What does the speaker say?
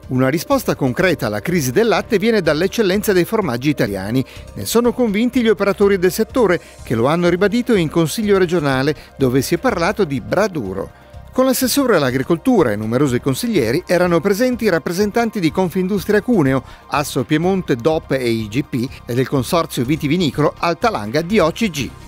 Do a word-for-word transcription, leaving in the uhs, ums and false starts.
Una risposta concreta alla crisi del latte viene dall'eccellenza dei formaggi italiani. Ne sono convinti gli operatori del settore, che lo hanno ribadito in Consiglio regionale, dove si è parlato di Braduro. Con l'assessore all'agricoltura e numerosi consiglieri erano presenti i rappresentanti di Confindustria Cuneo, Asso Piemonte, D O P e I G P e del consorzio vitivinicolo Altalanga di O C G.